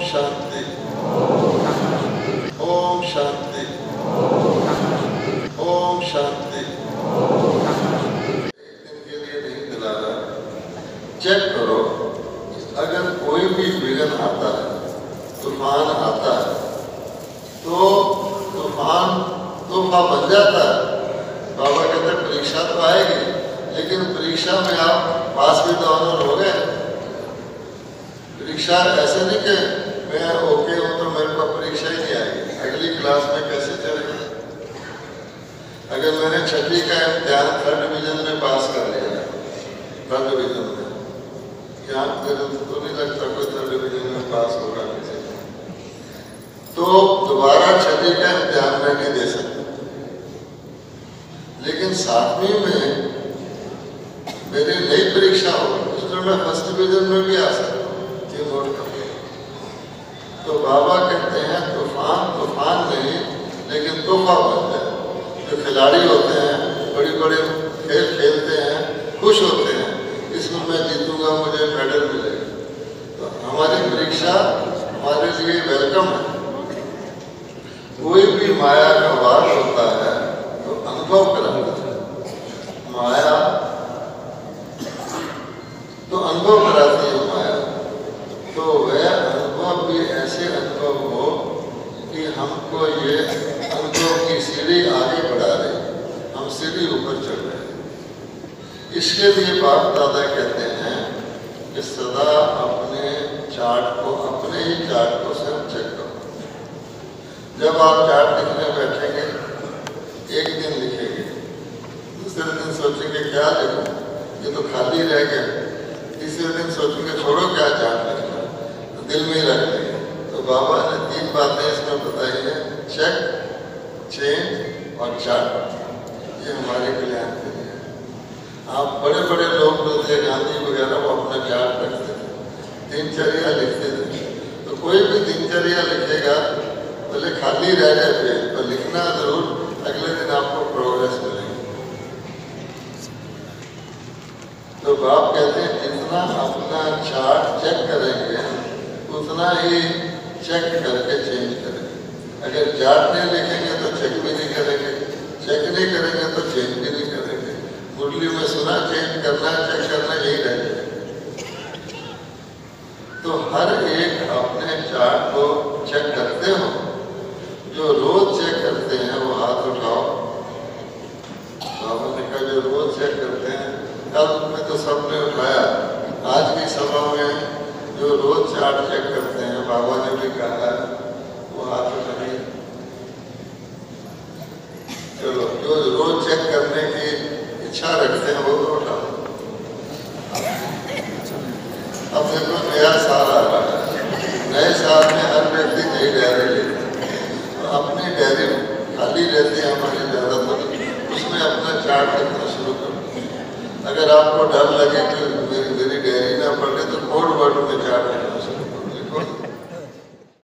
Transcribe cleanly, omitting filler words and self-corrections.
शांति, ओम शांति, ओम शांति। एक दिन के लिए नहीं दिलाना, चेक करो अगर कोई भी विघ्न आता है, तूफान आता है, तो तूफान तोहफा बन जाता है। बाबा कहते हैं परीक्षा तो आएगी, लेकिन परीक्षा में आप पास भी तो ऑनर हो गए। परीक्षा ऐसे नहीं कि मैं ओके हूँ तो मेरे को परीक्षा ही नहीं आएगी, अगली क्लास में कैसे चलेगा। अगर मैंने छठी का इम्तिहान 3rd डिवीजन में पास कर लिया, 3rd डिवीजन में, यहाँ तो नहीं लगता कोई 3rd डिवीजन में पास होगा किसी, तो दोबारा छठी का इम्तिहान मैं नहीं दे सकता। लेकिन 7वीं में मेरी नई परीक्षा होगी, उसमें मैं 1st डिवीजन में भी आ सकता हूँ, ये नोट कर। तो बाबा कहते हैं तूफान नहीं, लेकिन तोहफा बन जाए। जो खिलाड़ी होते हैं, बड़ी बड़े खेल खेलते हैं, खुश होते हैं, इसमें मैं जीतूंगा, मुझे मेडल मिलेगा। तो हमारी परीक्षा हमारे लिए वेलकम है। कोई भी माया का वार होता है तो अनुभव कराता है, माया तो अनुभव कराती है माया। तो वह अनुभव भी ऐसे अनुभव हो कि हमको ये अनुभव की सीढ़ी आगे बढ़ा रही, हम सीढ़ी ऊपर चढ़ रहे हैं। इसके लिए बाप दादा कहते हैं कि सदा अपने चार्ट को, अपने ही चार्ट को स्वयं चेक करो। जब आप चार्ट लिखने बैठेंगे, एक दिन लिखेंगे, दूसरे दिन सोचेंगे क्या लिखूं, ये तो खाली रह गया। तीसरे दिन सोचेंगे छोड़ो क्या चार्ट लिखना, दिल में ही रख देंगे। तो बाबा ने 3 बातें इसमें बताई हैं, चेक, चेंज और चार्ट। ये हमारे कल्याण के लिए है। आप बड़े बड़े लोग जो थे, गांधी वगैरह, वो अपना चार्ट रखते थे, दिनचर्या लिखते थे। तो कोई भी दिनचर्या लिखेगा, भले खाली रह जाए पेज, तो लिखना जरूर, अगले दिन आपको प्रोग्रेस मिलेगी। तो बाप कहते हैं जितना अपना चार्ट चेक करेंगे, उतना ही चेक करके चेंज करेंगे। अगर चार्ट नहीं लिखेंगे तो चेक भी नहीं करेंगे, चेक नहीं करेंगे तो चेंज भी नहीं करेंगे। मुरली में सुना चेंज करना, चेक करना, यही रह जाएगा। तो हर एक अपने चार्ट को चेक करते हो। जो रोज चेक करते हैं वो हाथ उठाओ। बाबा ने कहा जो रोज चेक करते हैं, कल में तो सबने उठाया, आज की सभा में जो रोज चार्ट चेक करते हैं, बाबा ने भी कहा वो हाथ उठाइए। चलो, जो रोज चेक करने की इच्छा रखते हैं वो उठाओ। अब देखो नया साल आ रहा है, नए साल में हर व्यक्ति नई डायरी लेता है। तो अपनी डायरी खाली रहती है हमारी ज़्यादातर, उसमें अपना चार्ट लिखना शुरू करो। अगर आपको डर लगे कि मेरी डायरी ना पढ़े, तो कोड वर्ड में चार्ट लिखना शुरू